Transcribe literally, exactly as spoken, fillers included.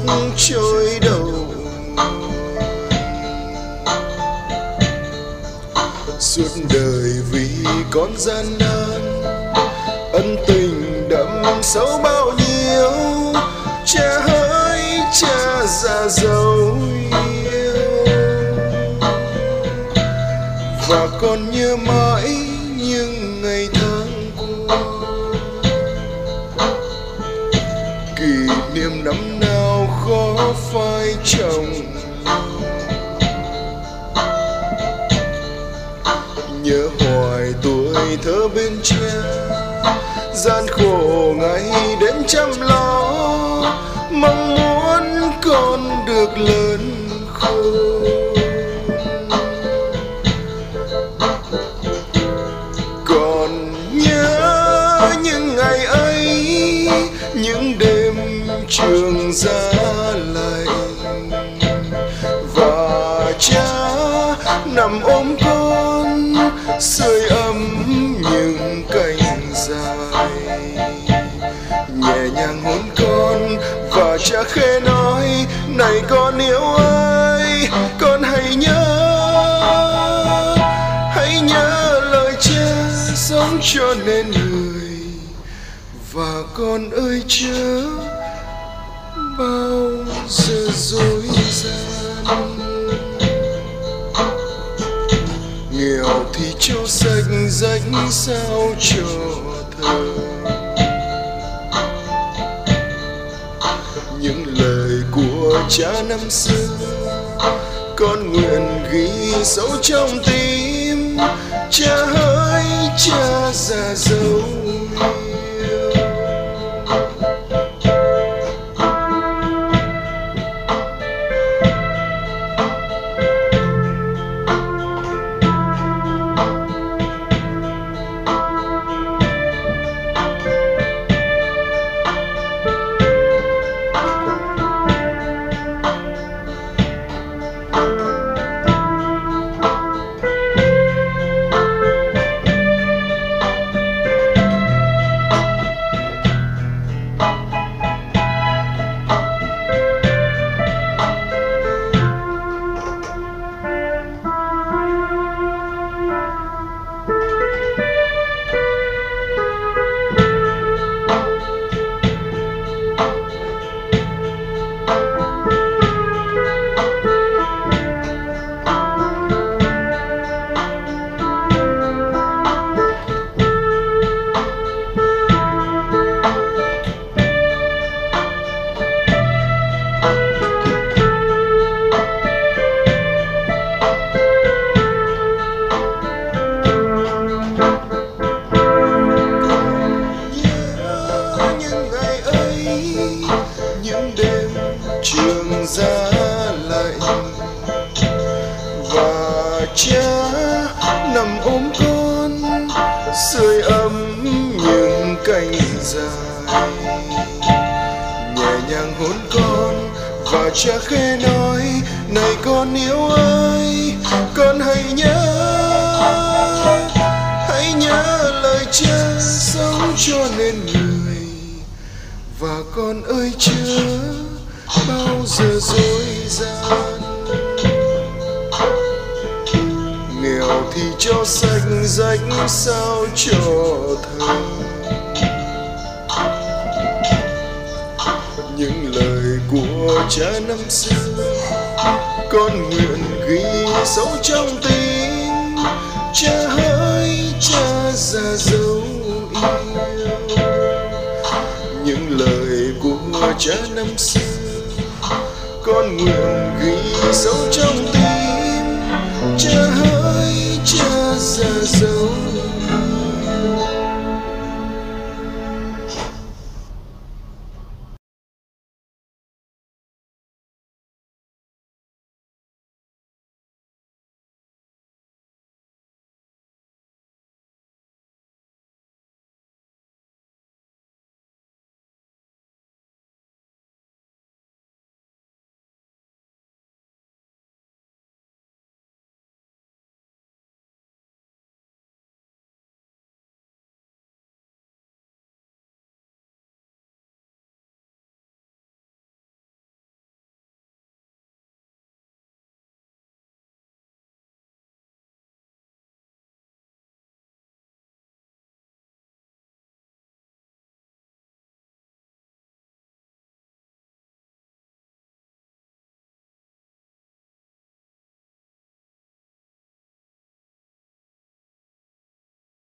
trôi đầu. Suốt đời vì con gian nan, ân tình đậm sâu bao nhiêu, cha hỡi cha già dấu yêu. Và con nhớ mãi những ngày tháng qua, kỷ niệm năm nào khó phai trong. Nhớ hoài tuổi thơ bên cha, gian khổ ngày đêm chăm lo, mong muốn con được lớn khôn. Còn nhớ những ngày ấy, những đêm trường giá lạnh, và cha nằm ôm con sưởi ấm những cánh dài, nhẹ nhàng hôn con và cha khẽ nói: này con yêu ơi, con hãy nhớ, hãy nhớ lời cha sống cho nên người. Và con ơi chớ bao giờ dối gian, nghèo thì cho sạch rách sao cho thơ. Những lời của cha năm xưa con nguyện ghi sâu trong tim, cha hỡi cha già dấu yêu. Trường giá lạnh và cha nằm ôm con sưởi ấm những cánh dài, nhẹ nhàng hôn con và cha khẽ nói: này con yêu ơi, con hãy nhớ, hãy nhớ lời cha sống cho nên người. Và con ơi chớ bao giờ dối gian, nghèo thì cho sạch rách sao cho thơ. Những lời của cha năm xưa con nguyện ghi sâu trong tim, cha hỡi cha già dấu yêu. Những lời của cha năm xưa con nguyện ghi sâu trong tim,